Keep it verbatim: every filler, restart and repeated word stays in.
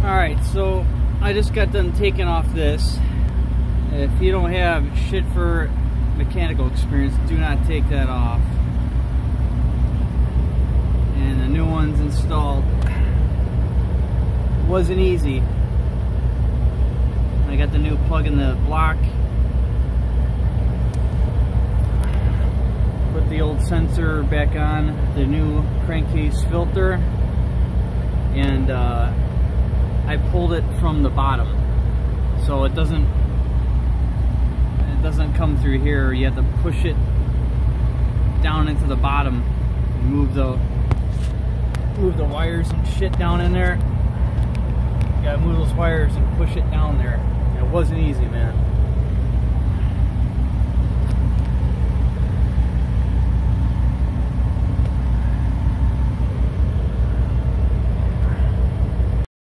Alright, so I just got done taking off this. If you don't have shit for mechanical experience, do not take that off. And the new one's installed. Wasn't easy. I got the new plug in the block. Put the old sensor back on, the new crankcase filter, and uh, I pulled it from the bottom, so it doesn't it doesn't come through here. You have to push it down into the bottom and move the move the wires and shit down in there. You gotta move those wires and push it down there. It wasn't easy, man.